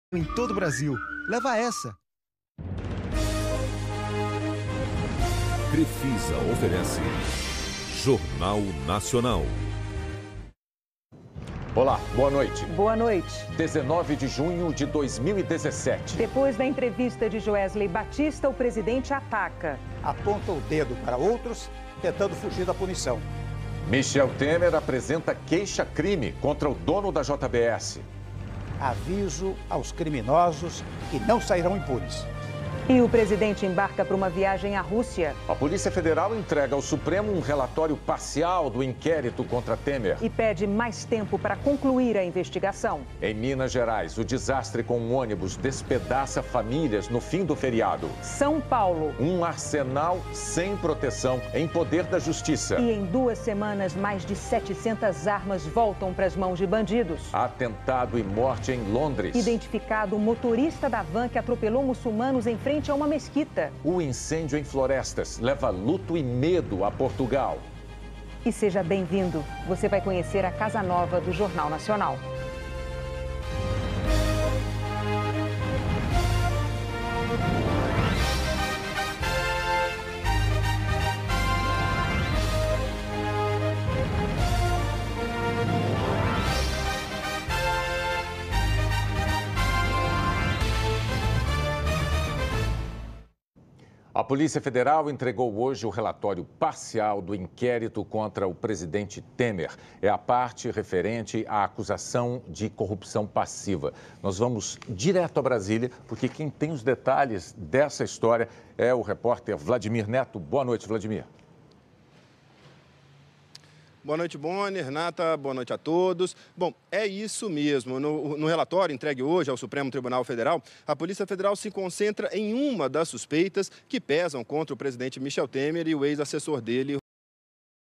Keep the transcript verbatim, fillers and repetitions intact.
em todo o Brasil. Leva essa. Crefisa oferece Jornal Nacional. Olá, boa noite. Boa noite. dezenove de junho de dois mil e dezessete. Depois da entrevista de Joesley Batista, o presidente ataca. Aponta o dedo para outros, tentando fugir da punição. Michel Temer apresenta queixa-crime contra o dono da J B S. Aviso aos criminosos que não sairão impunes. E o presidente embarca para uma viagem à Rússia. A Polícia Federal entrega ao Supremo um relatório parcial do inquérito contra Temer. E pede mais tempo para concluir a investigação. Em Minas Gerais, o desastre com um ônibus despedaça famílias no fim do feriado. São Paulo. Um arsenal sem proteção em poder da justiça. E em duas semanas, mais de setecentas armas voltam para as mãos de bandidos. Atentado e morte em Londres. Identificado o motorista da van que atropelou muçulmanos em frente a uma mesquita. O incêndio em Florestas leva luto e medo a Portugal. E seja bem-vindo. Você vai conhecer a Casa Nova do Jornal Nacional. A Polícia Federal entregou hoje o relatório parcial do inquérito contra o presidente Temer. É a parte referente à acusação de corrupção passiva. Nós vamos direto a Brasília, porque quem tem os detalhes dessa história é o repórter Vladimir Neto. Boa noite, Vladimir. Boa noite, Bonner, Renata, boa noite a todos. Bom, é isso mesmo. No, no relatório entregue hoje ao Supremo Tribunal Federal, a Polícia Federal se concentra em uma das suspeitas que pesam contra o presidente Michel Temer e o ex-assessor dele,